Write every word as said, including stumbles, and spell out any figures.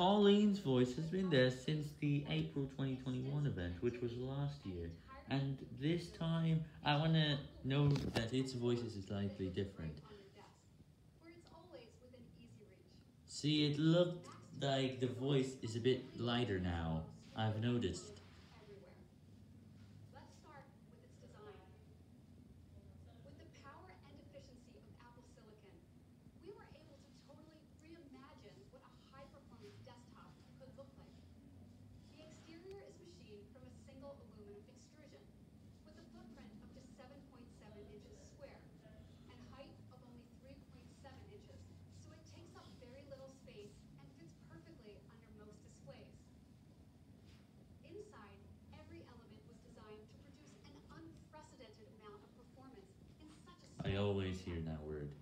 Colleen's voice has been there since the April twenty twenty-one event, which was last year. And this time, I want to note that its voice is slightly different. See, it looked like the voice is a bit lighter now, I've noticed. I always hear that word.